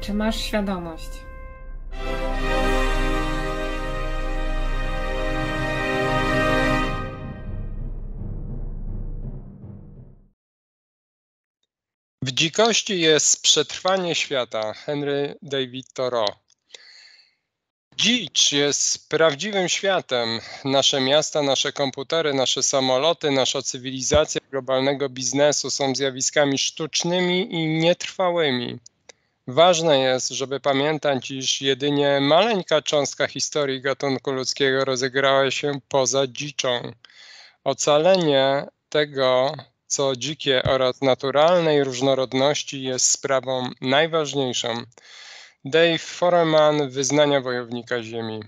Czy masz świadomość? W dzikości jest przetrwanie świata. Henry David Thoreau. Dzicz jest prawdziwym światem. Nasze miasta, nasze komputery, nasze samoloty, nasza cywilizacja globalnego biznesu są zjawiskami sztucznymi i nietrwałymi. Ważne jest, żeby pamiętać, iż jedynie maleńka cząstka historii gatunku ludzkiego rozegrała się poza dziczą. Ocalenie tego, co dzikie oraz naturalnej różnorodności jest sprawą najważniejszą. Dave Foreman, Wyznania wojownika ziemi.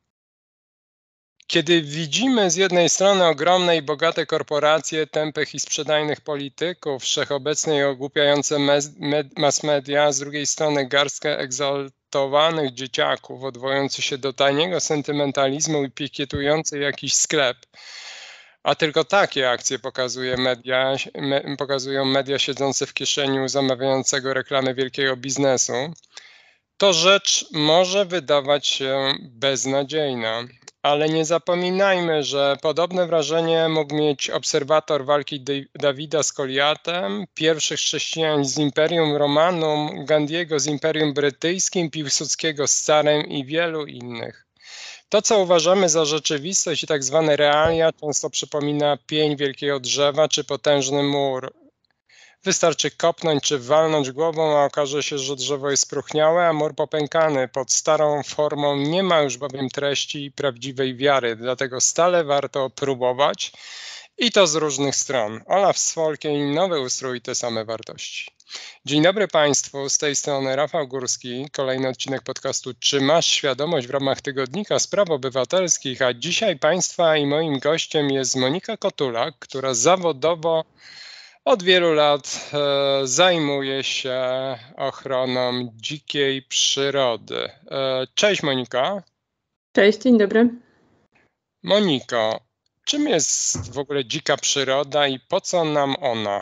Kiedy widzimy z jednej strony ogromne i bogate korporacje, tępych i sprzedajnych polityków, wszechobecne i ogłupiające mass media, a z drugiej strony garstkę egzaltowanych dzieciaków odwołujących się do taniego sentymentalizmu i pikietujących jakiś sklep, a tylko takie akcje pokazują media siedzące w kieszeni u zamawiającego reklamy wielkiego biznesu, to rzecz może wydawać się beznadziejna. Ale nie zapominajmy, że podobne wrażenie mógł mieć obserwator walki Dawida z Goliatem, pierwszych chrześcijan z Imperium Romanum, Gandiego z Imperium Brytyjskim, Piłsudskiego z carem i wielu innych. To, co uważamy za rzeczywistość i tak zwane realia, często przypomina pień wielkiego drzewa czy potężny mur. Wystarczy kopnąć czy walnąć głową, a okaże się, że drzewo jest spróchniałe, a mur popękany. Pod starą formą nie ma już bowiem treści i prawdziwej wiary, dlatego stale warto próbować i to z różnych stron. Olaf Swolkień, nowy ustrój, te same wartości. Dzień dobry Państwu, z tej strony Rafał Górski, kolejny odcinek podcastu Czy masz świadomość w ramach Tygodnika Spraw Obywatelskich, a dzisiaj Państwa i moim gościem jest Monika Kotulak, która zawodowo od wielu lat zajmuje się ochroną dzikiej przyrody. Cześć Monika. Cześć, dzień dobry. Moniko, czym jest w ogóle dzika przyroda i po co nam ona?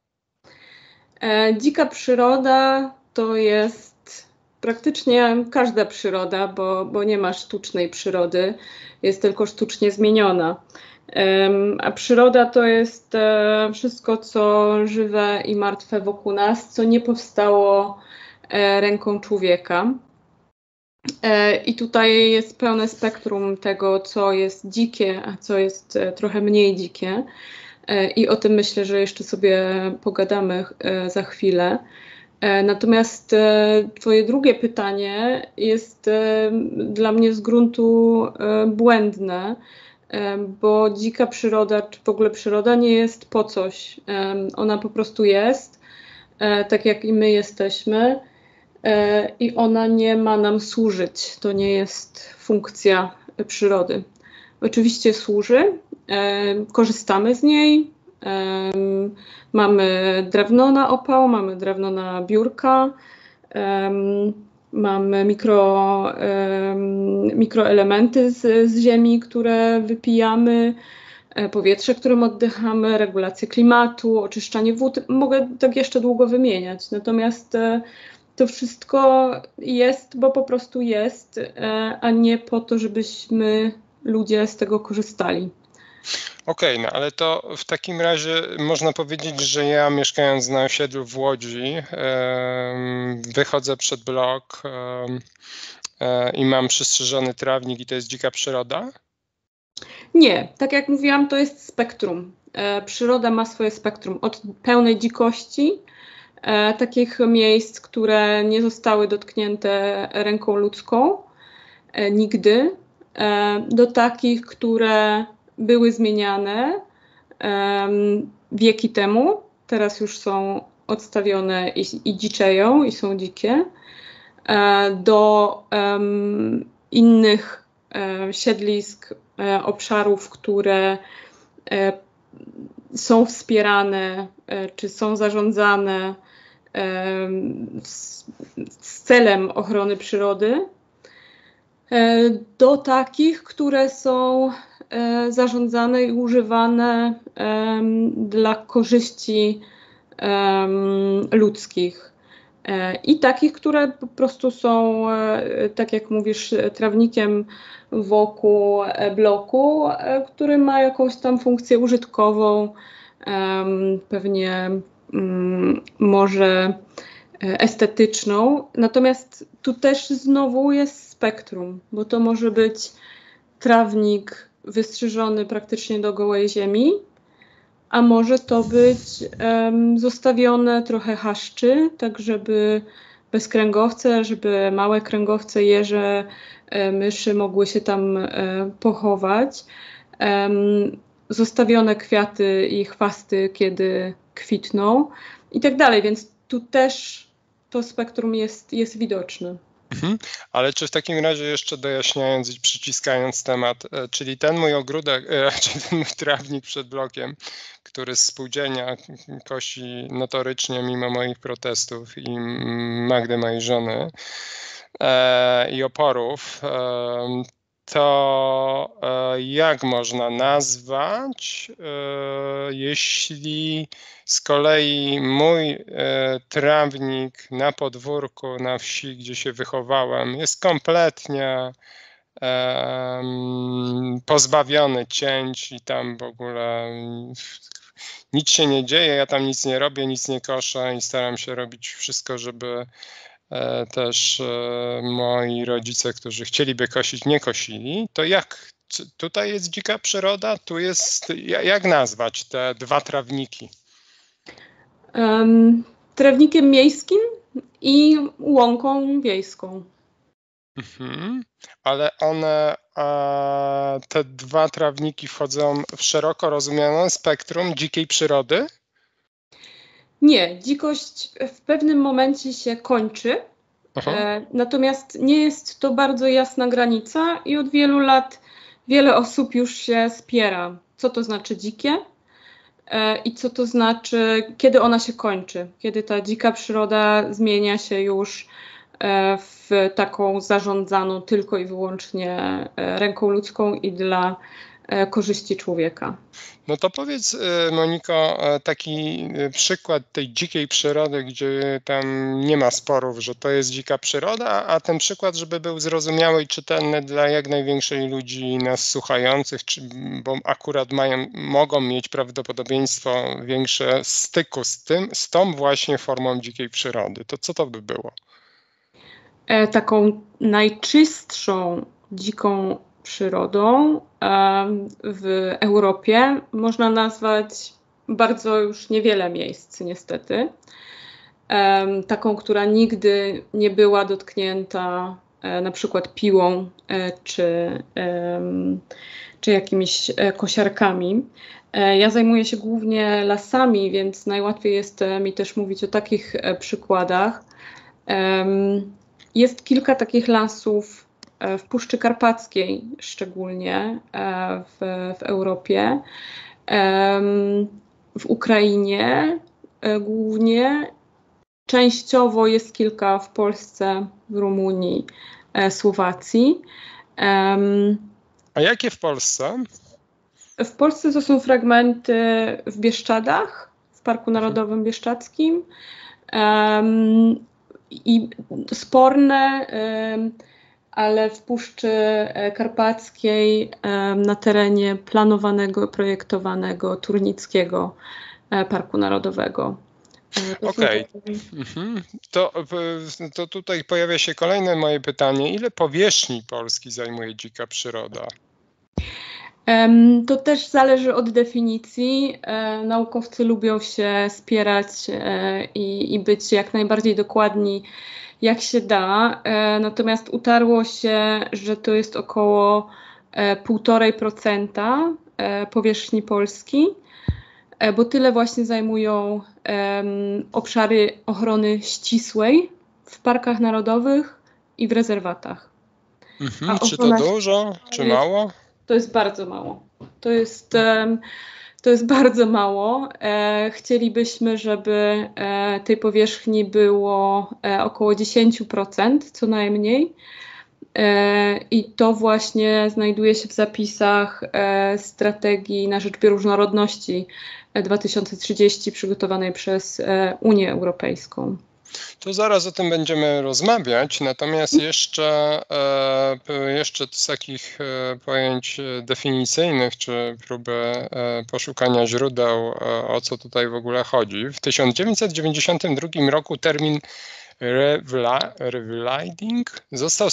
Dzika przyroda to jest praktycznie każda przyroda, bo nie ma sztucznej przyrody, jest tylko sztucznie zmieniona. A przyroda to jest wszystko, co żywe i martwe wokół nas, co nie powstało ręką człowieka. I tutaj jest pełne spektrum tego, co jest dzikie, a co jest trochę mniej dzikie. I o tym myślę, że jeszcze sobie pogadamy za chwilę. Natomiast twoje drugie pytanie jest dla mnie z gruntu błędne, bo dzika przyroda, czy w ogóle przyroda nie jest po coś. Ona po prostu jest, tak jak i my jesteśmy, i ona nie ma nam służyć. To nie jest funkcja przyrody. Oczywiście służy, korzystamy z niej, mamy drewno na opał, mamy drewno na biurka, mamy mikroelementy z ziemi, które wypijamy, powietrze, którym oddychamy, regulację klimatu, oczyszczanie wód. Mogę tak jeszcze długo wymieniać. Natomiast to wszystko jest, bo po prostu jest, a nie po to, żebyśmy ludzie z tego korzystali. Okej, no ale to w takim razie można powiedzieć, że ja mieszkając na osiedlu w Łodzi wychodzę przed blok i mam przystrzyżony trawnik i to jest dzika przyroda? Nie, tak jak mówiłam, to jest spektrum. Przyroda ma swoje spektrum od pełnej dzikości, takich miejsc, które nie zostały dotknięte ręką ludzką nigdy, do takich, które były zmieniane wieki temu, teraz już są odstawione i dziczeją i są dzikie, do innych siedlisk, obszarów, które są wspierane czy są zarządzane z celem ochrony przyrody, do takich, które są zarządzane i używane dla korzyści ludzkich. i takich, które po prostu są, tak jak mówisz, trawnikiem wokół bloku, który ma jakąś tam funkcję użytkową, pewnie może estetyczną. Natomiast tu też znowu jest spektrum, bo to może być trawnik wystrzyżony praktycznie do gołej ziemi, a może to być zostawione trochę chaszczy, tak żeby bezkręgowce, żeby małe kręgowce, jeże, myszy mogły się tam pochować. Zostawione kwiaty i chwasty, kiedy kwitną i tak dalej, więc tu też to spektrum jest widoczne. Ale czy w takim razie jeszcze dojaśniając i przyciskając temat, czyli ten mój ogródek, czyli ten mój trawnik przed blokiem, który z spółdzielnia kosi notorycznie mimo moich protestów i Magdy mojej żony i oporów, to jak można nazwać, jeśli z kolei mój trawnik na podwórku, na wsi, gdzie się wychowałem, jest kompletnie pozbawiony cięć i tam w ogóle nic się nie dzieje, ja tam nic nie robię, nic nie koszę i staram się robić wszystko, żeby też moi rodzice, którzy chcieliby kosić, nie kosili, to jak tutaj jest dzika przyroda, tu jest, jak nazwać te dwa trawniki? Trawnikiem miejskim i łąką wiejską. Ale one, te dwa trawniki wchodzą w szeroko rozumiane spektrum dzikiej przyrody? Nie, dzikość w pewnym momencie się kończy, natomiast nie jest to bardzo jasna granica i od wielu lat wiele osób już się spiera, co to znaczy dzikie i co to znaczy, kiedy ona się kończy, kiedy ta dzika przyroda zmienia się już w taką zarządzaną tylko i wyłącznie ręką ludzką i dla korzyści człowieka. No to powiedz, Moniko, taki przykład tej dzikiej przyrody, gdzie tam nie ma sporów, że to jest dzika przyroda, a ten przykład, żeby był zrozumiały i czytelny dla jak największej ludzi nas słuchających, bo akurat mogą mieć prawdopodobieństwo większe styku z tą właśnie formą dzikiej przyrody. To co to by było? Taką najczystszą dziką przyrodą w Europie można nazwać bardzo już niewiele miejsc niestety. Taką, która nigdy nie była dotknięta na przykład piłą czy jakimiś kosiarkami. Ja zajmuję się głównie lasami, więc najłatwiej jest mi też mówić o takich przykładach. Jest kilka takich lasów w Puszczy Karpackiej, szczególnie w Europie, w Ukrainie głównie, częściowo jest kilka w Polsce, w Rumunii, Słowacji. A jakie w Polsce? W Polsce to są fragmenty w Bieszczadach, w Parku Narodowym Bieszczadzkim i sporne, ale w Puszczy Karpackiej na terenie planowanego, projektowanego Turnickiego Parku Narodowego. Okej. To tutaj pojawia się kolejne moje pytanie. Ile powierzchni Polski zajmuje dzika przyroda? To też zależy od definicji. Naukowcy lubią się spierać i być jak najbardziej dokładni, jak się da. Natomiast utarło się, że to jest około 1,5% powierzchni Polski, bo tyle właśnie zajmują obszary ochrony ścisłej w parkach narodowych i w rezerwatach. Czy to dużo, czy mało? To jest bardzo mało. To jest bardzo mało. Chcielibyśmy, żeby tej powierzchni było około 10% co najmniej. I to właśnie znajduje się w zapisach strategii na rzecz bioróżnorodności 2030 przygotowanej przez Unię Europejską. To zaraz o tym będziemy rozmawiać, natomiast jeszcze z takich pojęć definicyjnych, czy próby poszukania źródeł, o co tutaj w ogóle chodzi. W 1992 roku termin rewilding został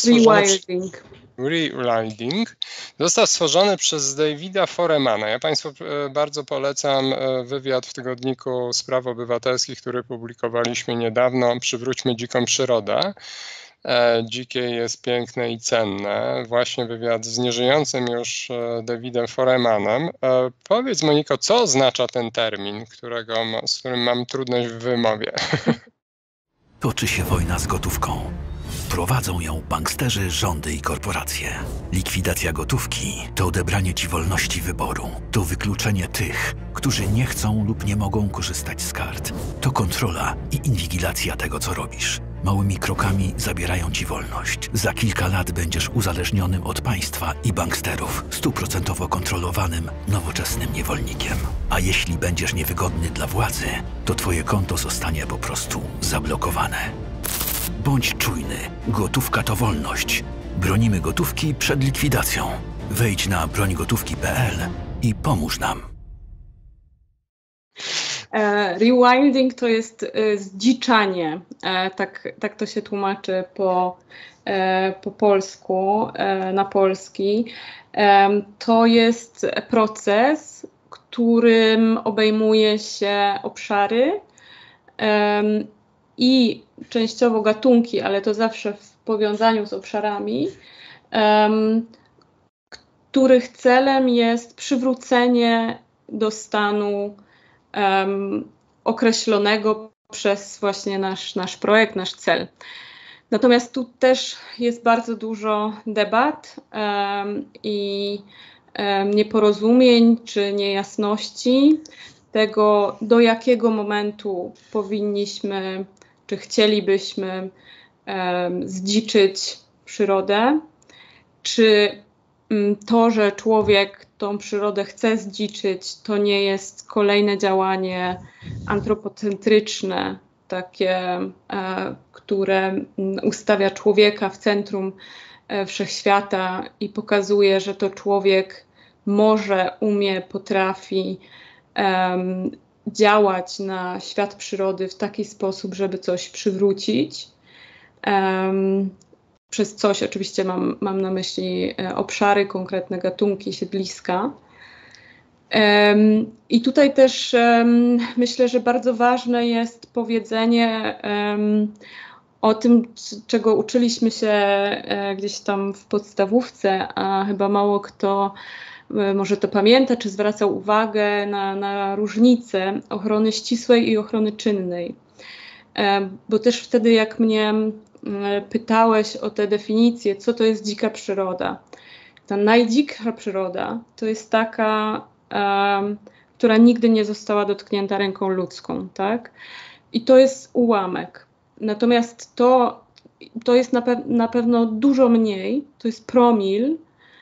stworzony przez Davida Foremana. Ja Państwu bardzo polecam wywiad w tygodniku Spraw Obywatelskich, który publikowaliśmy niedawno. Przywróćmy dziką przyrodę. Dzikie jest piękne i cenne. Właśnie wywiad z nieżyjącym już Davidem Foremanem. Powiedz, Moniko, co oznacza ten termin, z którym mam trudność w wymowie? Toczy się wojna z gotówką. Prowadzą ją banksterzy, rządy i korporacje. Likwidacja gotówki to odebranie ci wolności wyboru. To wykluczenie tych, którzy nie chcą lub nie mogą korzystać z kart. To kontrola i inwigilacja tego, co robisz. Małymi krokami zabierają ci wolność. Za kilka lat będziesz uzależnionym od państwa i banksterów, 100% kontrolowanym, nowoczesnym niewolnikiem. A jeśli będziesz niewygodny dla władzy, to twoje konto zostanie po prostu zablokowane. Bądź czujny. Gotówka to wolność. Bronimy gotówki przed likwidacją. Wejdź na brońgotówki.pl i pomóż nam. Rewilding to jest zdziczanie, tak to się tłumaczy po polsku, na polski. To jest proces, którym obejmuje się obszary i częściowo gatunki, ale to zawsze w powiązaniu z obszarami, których celem jest przywrócenie do stanu określonego przez właśnie nasz projekt, nasz cel. Natomiast tu też jest bardzo dużo debat i nieporozumień czy niejasności tego, do jakiego momentu powinniśmy czy chcielibyśmy zdziczyć przyrodę, czy to, że człowiek tą przyrodę chce zdziczyć, to nie jest kolejne działanie antropocentryczne, takie, które ustawia człowieka w centrum wszechświata i pokazuje, że to człowiek może, umie, potrafi działać na świat przyrody w taki sposób, żeby coś przywrócić. Przez coś oczywiście mam na myśli obszary, konkretne gatunki, siedliska. I tutaj też myślę, że bardzo ważne jest powiedzenie o tym, czego uczyliśmy się gdzieś tam w podstawówce, a chyba mało kto może to pamięta, czy zwracał uwagę na różnicę ochrony ścisłej i ochrony czynnej. Bo też wtedy, jak mnie pytałeś o te definicje, co to jest dzika przyroda. Ta najdziksza przyroda to jest taka, która nigdy nie została dotknięta ręką ludzką, tak? I to jest ułamek. Natomiast to jest na pewno dużo mniej, to jest promil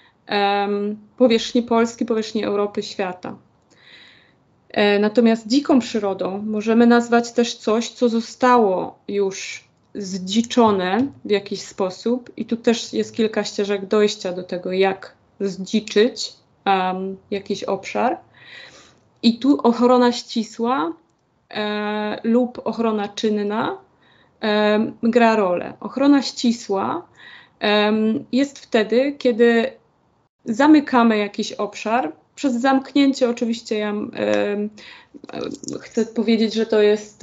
powierzchni Polski, powierzchni Europy, świata. Natomiast dziką przyrodą możemy nazwać też coś, co zostało już zdziczone w jakiś sposób i tu też jest kilka ścieżek dojścia do tego, jak zdziczyć jakiś obszar. I tu ochrona ścisła lub ochrona czynna gra rolę. Ochrona ścisła jest wtedy, kiedy zamykamy jakiś obszar. Przez zamknięcie oczywiście ja chcę powiedzieć, że to jest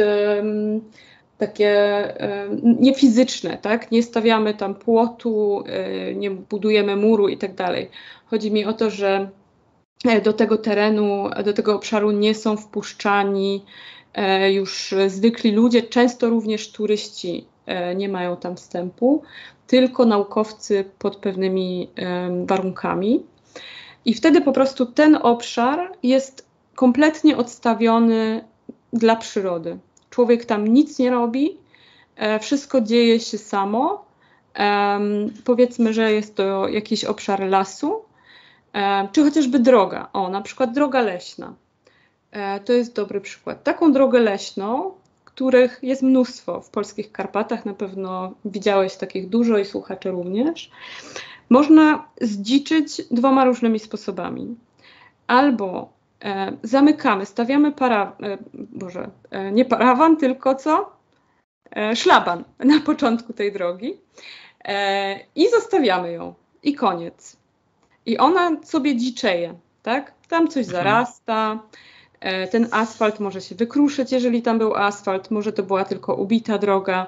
takie niefizyczne, tak? Nie stawiamy tam płotu, nie budujemy muru i tak dalej. Chodzi mi o to, że do tego terenu, do tego obszaru nie są wpuszczani już zwykli ludzie, często również turyści nie mają tam wstępu, tylko naukowcy pod pewnymi warunkami. I wtedy po prostu ten obszar jest kompletnie odstawiony dla przyrody. Człowiek tam nic nie robi, wszystko dzieje się samo. Powiedzmy, że jest to jakiś obszar lasu, czy chociażby droga. Na przykład droga leśna. To jest dobry przykład. Taką drogę leśną, których jest mnóstwo w polskich Karpatach, na pewno widziałeś takich dużo i słuchacze również, można zdziczyć 2 różnymi sposobami. Albo zamykamy, stawiamy nie parawan, tylko co? Szlaban na początku tej drogi i zostawiamy ją. I koniec. I ona sobie dziczeje, tak? Tam coś zarasta, ten asfalt może się wykruszyć, jeżeli tam był asfalt, może to była tylko ubita droga.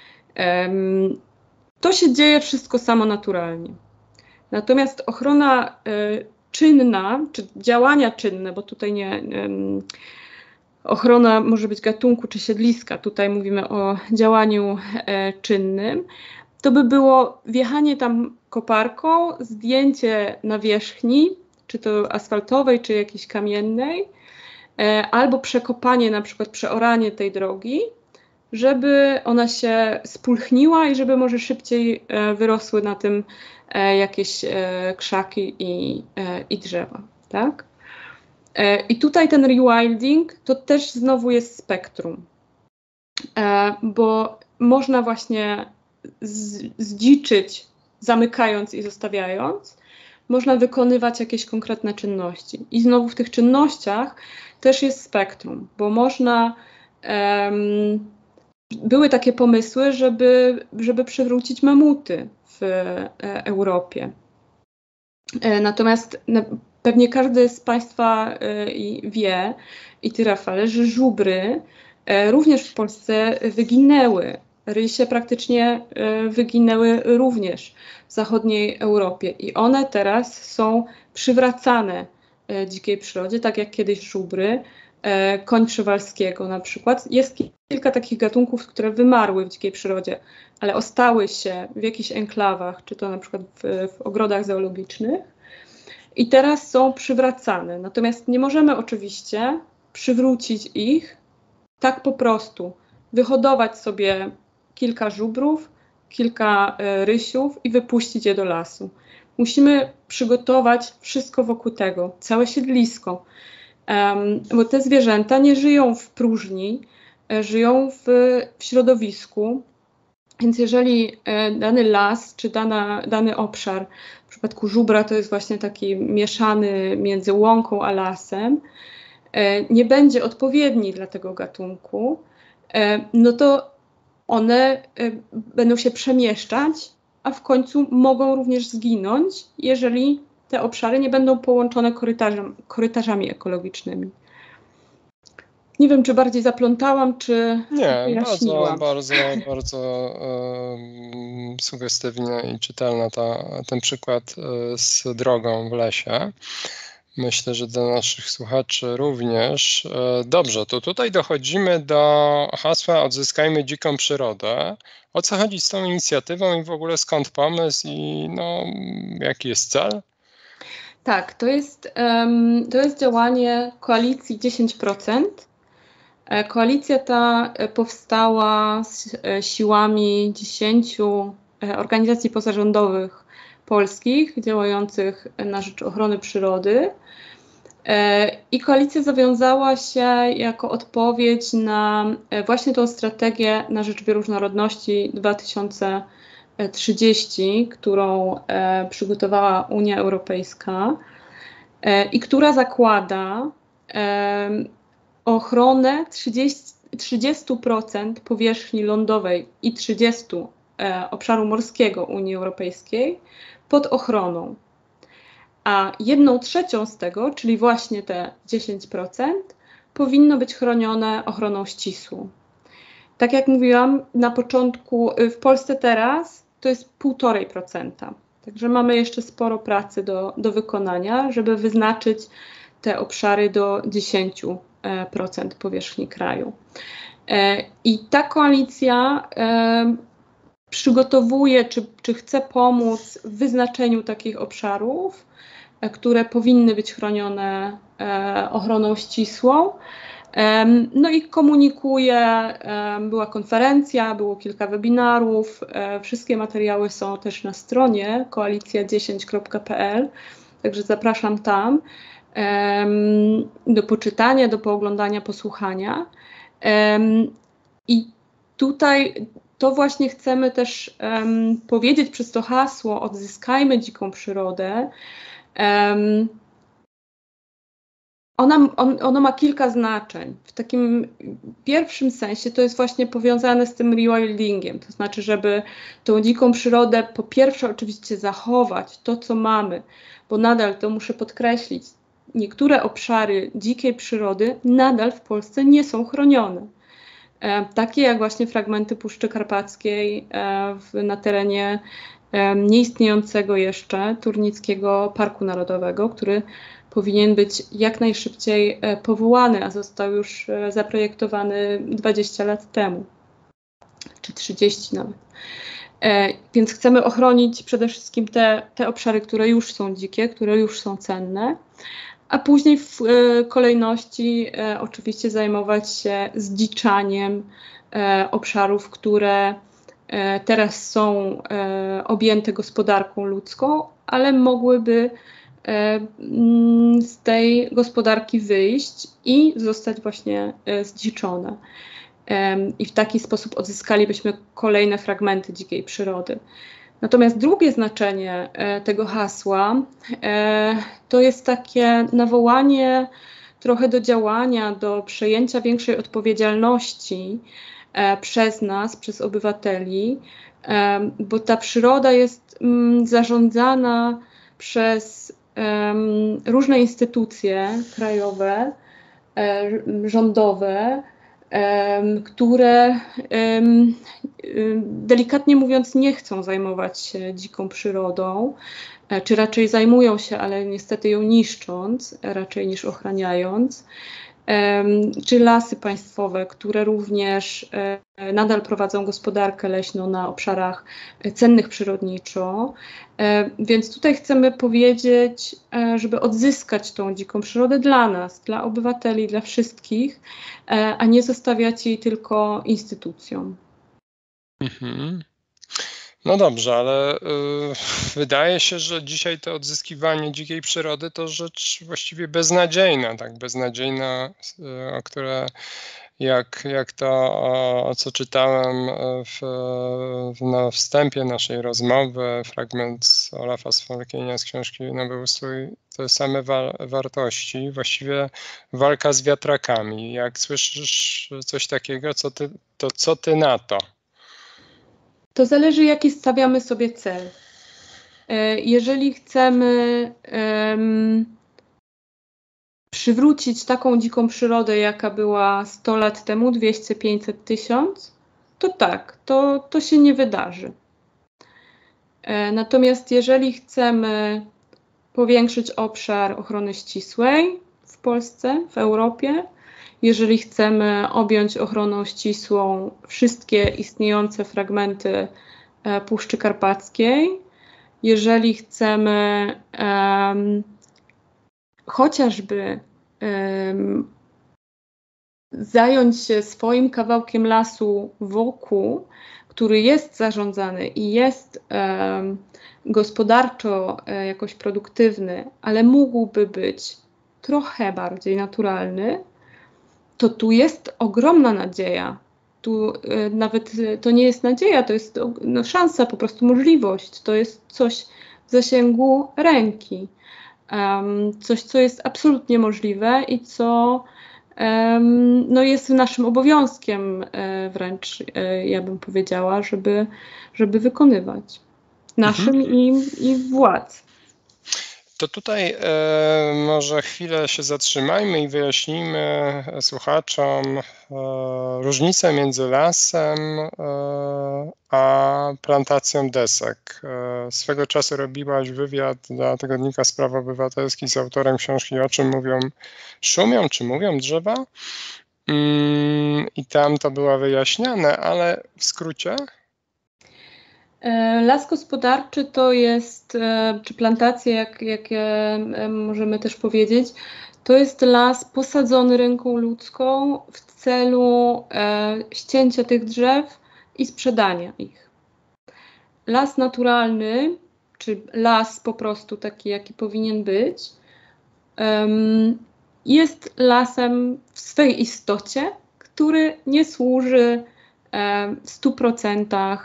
To się dzieje wszystko samo naturalnie. Natomiast ochrona czynna, czy działania czynne, bo tutaj ochrona może być gatunku czy siedliska, tutaj mówimy o działaniu czynnym, to by było wjechanie tam koparką, zdjęcie nawierzchni, czy to asfaltowej, czy jakiejś kamiennej, albo przekopanie, na przykład przeoranie tej drogi, żeby ona się spulchniła i żeby może szybciej wyrosły na tym jakieś krzaki i drzewa, tak? I tutaj ten rewilding to też znowu jest spektrum, bo można właśnie zdziczyć, zamykając i zostawiając, można wykonywać jakieś konkretne czynności. I znowu w tych czynnościach też jest spektrum, bo można... były takie pomysły, żeby przywrócić mamuty w Europie. Natomiast pewnie każdy z Państwa wie, i Ty, Rafale, że żubry również w Polsce wyginęły. Rysie praktycznie wyginęły również w zachodniej Europie i one teraz są przywracane dzikiej przyrodzie, tak jak kiedyś żubry, koń przywalskiego na przykład. Jest kilka takich gatunków, które wymarły w dzikiej przyrodzie, ale ostały się w jakichś enklawach, czy to na przykład w ogrodach zoologicznych i teraz są przywracane. Natomiast nie możemy oczywiście przywrócić ich tak po prostu, wyhodować sobie kilka żubrów, kilka rysiów i wypuścić je do lasu. Musimy przygotować wszystko wokół tego, całe siedlisko, bo te zwierzęta nie żyją w próżni, żyją w środowisku, więc jeżeli dany las czy dany obszar, w przypadku żubra to jest właśnie taki mieszany między łąką a lasem, nie będzie odpowiedni dla tego gatunku, no to one będą się przemieszczać, a w końcu mogą również zginąć, jeżeli te obszary nie będą połączone korytarzami ekologiczwnymi. Nie wiem, czy bardziej zaplątałam, czy Nie, wyjaśniłam. bardzo sugestywnie i czytelny ten przykład z drogą w lesie. Myślę, że dla naszych słuchaczy również. Dobrze, to tutaj dochodzimy do hasła Odzyskajmy dziką przyrodę. O co chodzi z tą inicjatywą i w ogóle skąd pomysł i jaki jest cel? Tak, to jest działanie koalicji 10%. Koalicja ta powstała z siłami 10 organizacji pozarządowych polskich działających na rzecz ochrony przyrody. I koalicja zawiązała się jako odpowiedź na właśnie tą strategię na rzecz bioróżnorodności 2030, którą przygotowała Unia Europejska i która zakłada ochronę 30% powierzchni lądowej i 30% obszaru morskiego Unii Europejskiej pod ochroną. A 1/3 z tego, czyli właśnie te 10%, powinno być chronione ochroną ścisłą. Tak jak mówiłam na początku, w Polsce teraz to jest 1,5%. Także mamy jeszcze sporo pracy do wykonania, żeby wyznaczyć te obszary do 10% powierzchni kraju. I ta koalicja przygotowuje, czy chce pomóc w wyznaczeniu takich obszarów, które powinny być chronione ochroną ścisłą. No i komunikuje, była konferencja, było kilka webinarów, wszystkie materiały są też na stronie koalicja10.pl, także zapraszam tam do poczytania, do pooglądania, posłuchania. I tutaj to właśnie chcemy też powiedzieć przez to hasło odzyskajmy dziką przyrodę. Ono ma kilka znaczeń. W takim pierwszym sensie to jest właśnie powiązane z tym rewildingiem, to znaczy, żeby tą dziką przyrodę po pierwsze oczywiście zachować to, co mamy, bo nadal, to muszę podkreślić, niektóre obszary dzikiej przyrody nadal w Polsce nie są chronione. Takie jak właśnie fragmenty Puszczy Karpackiej na terenie nieistniejącego jeszcze Turnickiego Parku Narodowego, który powinien być jak najszybciej powołany, a został już zaprojektowany 20 lat temu, czy 30 nawet. Więc chcemy ochronić przede wszystkim te obszary, które już są dzikie, które już są cenne, a później w kolejności oczywiście zajmować się zdziczaniem obszarów, które teraz są objęte gospodarką ludzką, ale mogłyby z tej gospodarki wyjść i zostać właśnie zdziczone. I w taki sposób odzyskalibyśmy kolejne fragmenty dzikiej przyrody. Natomiast drugie znaczenie tego hasła to jest takie nawołanie trochę do działania, do przejęcia większej odpowiedzialności przez nas, przez obywateli, bo ta przyroda jest zarządzana przez różne instytucje krajowe, rządowe, które delikatnie mówiąc nie chcą zajmować się dziką przyrodą, czy raczej zajmują się, ale niestety ją niszcząc, raczej niż ochraniając, czy lasy państwowe, które również nadal prowadzą gospodarkę leśną na obszarach cennych przyrodniczo. Więc tutaj chcemy powiedzieć, żeby odzyskać tą dziką przyrodę dla nas, dla obywateli, dla wszystkich, a nie zostawiać jej tylko instytucjom. Mhm. No dobrze, ale wydaje się, że dzisiaj to odzyskiwanie dzikiej przyrody to rzecz właściwie beznadziejna, tak beznadziejna, o które jak to, o co czytałem na wstępie naszej rozmowy, fragment Olafa Sfolkienia z książki Nowy Ustrój, te same wartości, właściwie walka z wiatrakami. Jak słyszysz coś takiego, co ty na to? To zależy, jaki stawiamy sobie cel. Jeżeli chcemy przywrócić taką dziką przyrodę, jaka była 100 lat temu, 200, 500, 1000, to tak, to się nie wydarzy. Natomiast jeżeli chcemy powiększyć obszar ochrony ścisłej w Polsce, w Europie, jeżeli chcemy objąć ochroną ścisłą wszystkie istniejące fragmenty Puszczy Karpackiej, jeżeli chcemy chociażby zająć się swoim kawałkiem lasu wokół, który jest zarządzany i jest gospodarczo jakoś produktywny, ale mógłby być trochę bardziej naturalny, to tu jest ogromna nadzieja. Tu nawet to nie jest nadzieja, to jest szansa, po prostu możliwość. To jest coś w zasięgu ręki. Coś, co jest absolutnie możliwe i co jest naszym obowiązkiem wręcz, ja bym powiedziała, żeby wykonywać. Naszym i władz. To tutaj może chwilę się zatrzymajmy i wyjaśnijmy słuchaczom różnicę między lasem a plantacją desek. Swego czasu robiłaś wywiad dla tygodnika Spraw Obywatelskich z autorem książki O czym mówią, szumią czy mówią drzewa? I tam to było wyjaśniane, ale w skrócie? Las gospodarczy to jest, czy plantacje, jak możemy też powiedzieć, to jest las posadzony ręką ludzką w celu ścięcia tych drzew i sprzedania ich. Las naturalny, czy las po prostu taki, jaki powinien być, jest lasem w swej istocie, który nie służy w 100%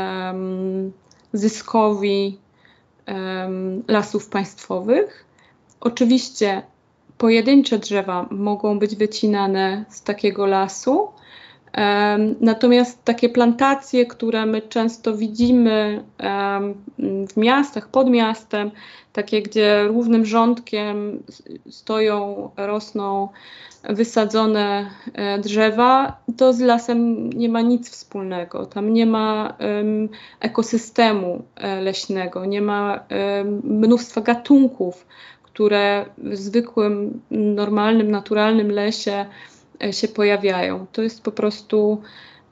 zyskowi lasów państwowych. Oczywiście pojedyncze drzewa mogą być wycinane z takiego lasu, natomiast takie plantacje, które my często widzimy w miastach, pod miastem, takie, gdzie równym rządkiem stoją, rosną wysadzone drzewa, to z lasem nie ma nic wspólnego. Tam nie ma ekosystemu leśnego, nie ma mnóstwa gatunków, które w zwykłym, normalnym, naturalnym lesie się pojawiają. To jest po prostu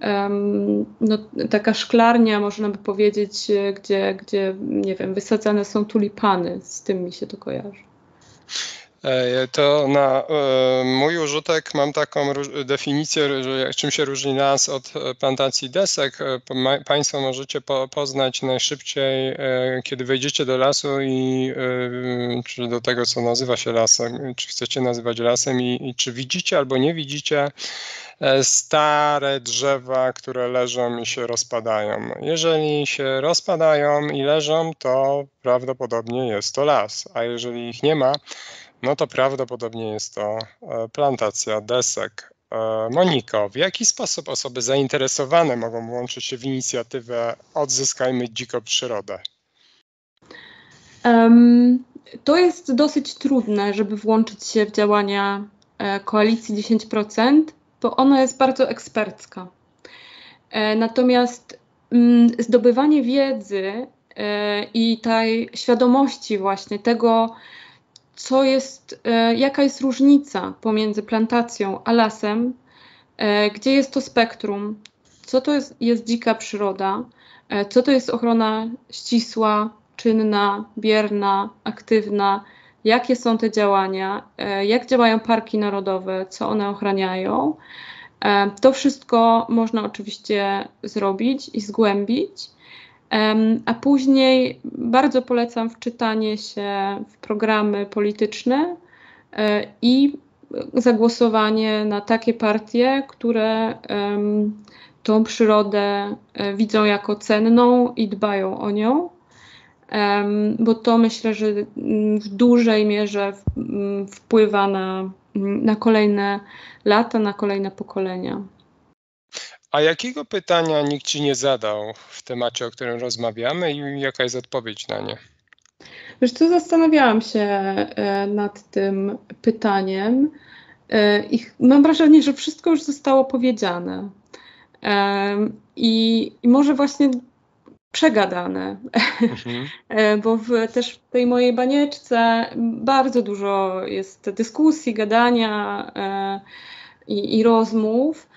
taka szklarnia, można by powiedzieć, gdzie nie wiem, wysadzane są tulipany. Z tym mi się to kojarzy. To na mój użytek mam taką definicję, czym się różni las od plantacji desek. Państwo możecie poznać najszybciej, kiedy wejdziecie do lasu czy do tego, co nazywa się lasem, czy chcecie nazywać lasem i czy widzicie albo nie widzicie stare drzewa, które leżą i się rozpadają. Jeżeli się rozpadają i leżą, to prawdopodobnie jest to las, a jeżeli ich nie ma, no to prawdopodobnie jest to plantacja desek. Moniko, w jaki sposób osoby zainteresowane mogą włączyć się w inicjatywę Odzyskajmy dziko przyrodę? To jest dosyć trudne, żeby włączyć się w działania koalicji 10%, bo ona jest bardzo ekspercka. Natomiast zdobywanie wiedzy i tej świadomości właśnie tego, jaka jest różnica pomiędzy plantacją a lasem, gdzie jest to spektrum, co to jest dzika przyroda, co to jest ochrona ścisła, czynna, bierna, aktywna, jakie są te działania, jak działają parki narodowe, co one ochraniają. To wszystko można oczywiście zrobić i zgłębić. A później bardzo polecam wczytanie się w programy polityczne i zagłosowanie na takie partie, które tą przyrodę widzą jako cenną i dbają o nią, bo to myślę, że w dużej mierze wpływa na kolejne lata, na kolejne pokolenia. A jakiego pytania nikt ci nie zadał w temacie, o którym rozmawiamy i jaka jest odpowiedź na nie? Wiesz co, zastanawiałam się nad tym pytaniem i mam wrażenie, że wszystko już zostało powiedziane. I może właśnie przegadane, bo też w tej mojej banieczce bardzo dużo jest dyskusji, gadania i rozmów.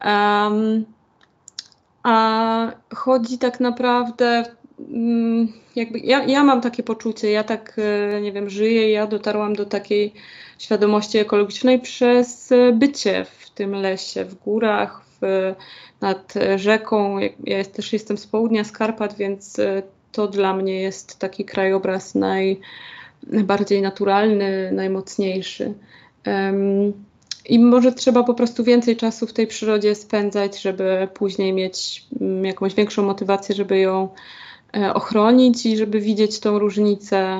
A chodzi tak naprawdę, jakby ja mam takie poczucie, ja tak, nie wiem, żyję, ja dotarłam do takiej świadomości ekologicznej przez bycie w tym lesie, w górach, nad rzeką. Ja też jestem z południa, z Karpat, więc to dla mnie jest taki krajobraz najbardziej naturalny, najmocniejszy. I może trzeba po prostu więcej czasu w tej przyrodzie spędzać, żeby później mieć jakąś większą motywację, żeby ją ochronić i żeby widzieć tą różnicę,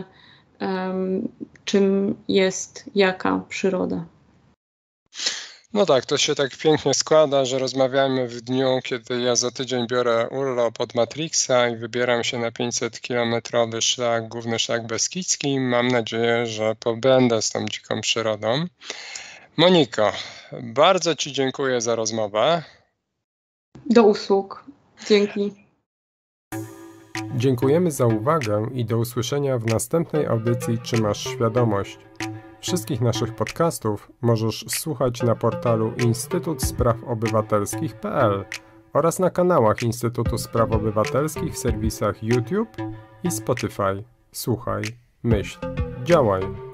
czym jest jaka przyroda. No tak, to się tak pięknie składa, że rozmawiamy w dniu, kiedy ja za tydzień biorę urlop od Matrixa i wybieram się na 500-kilometrowy szlak, główny szlak beskidzki. Mam nadzieję, że pobędę z tą dziką przyrodą. Moniko, bardzo ci dziękuję za rozmowę. Do usług. Dzięki. Dziękujemy za uwagę i do usłyszenia w następnej audycji Czy masz świadomość? Wszystkich naszych podcastów możesz słuchać na portalu instytutsprawoobywatelskich.pl oraz na kanałach Instytutu Spraw Obywatelskich w serwisach YouTube i Spotify. Słuchaj, myśl, działaj.